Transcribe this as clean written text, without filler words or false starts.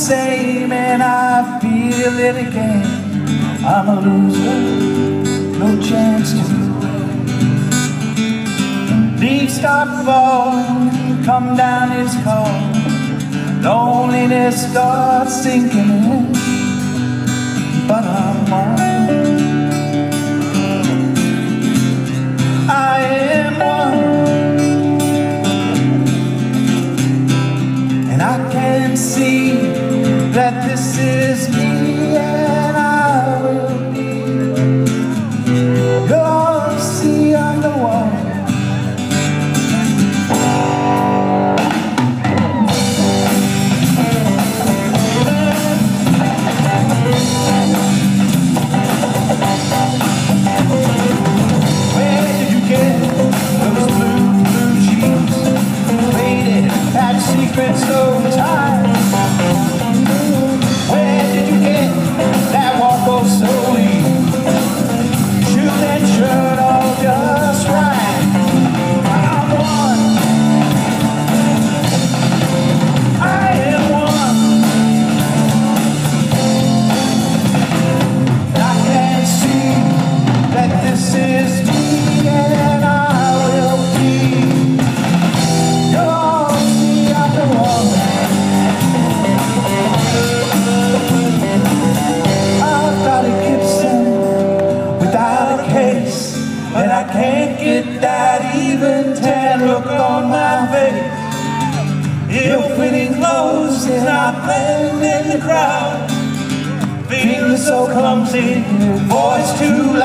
same and I feel it again. I'm a loser, no chance to win. Leaves start falling, come down its call. Loneliness starts sinking in, but I'm one. I am one, and I can see that this is me, and I will be. You'll see I'm the one. Secrets so tight. Where did you get that walk off so lean? Shoe and shirt all just right. I'm one. I am one. I can see that this is me, and I will be. I've got a Gibson without a case, and I can't get that even tan look on my face. Ill-fitting clothes and I blend in the crowd, feeling so clumsy, voice too